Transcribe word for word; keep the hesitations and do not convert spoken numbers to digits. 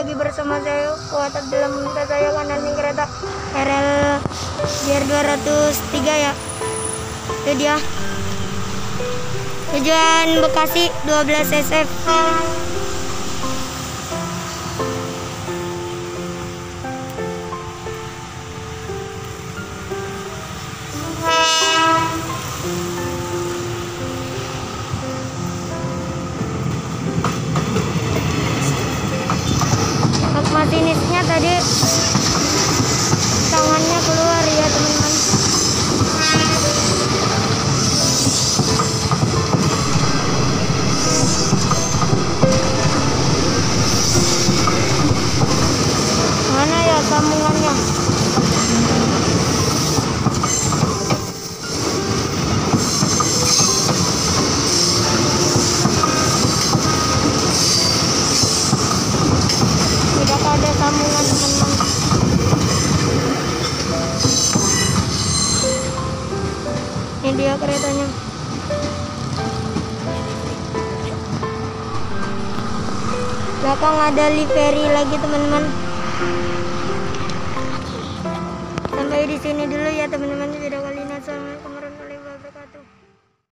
lagi bersama saya Fuad dalam meminta saya naik kereta R L J R dua ratus tiga ya. Itu dia. Tujuan Bekasi dua belas S F. Masinisnya tadi tangannya keluar ya teman-teman. Mana ya sambungannya? Ada sambungan teman-teman. Ini dia keretanya. Belakang ada livery lagi teman-teman. Sampai di sini dulu ya teman-teman.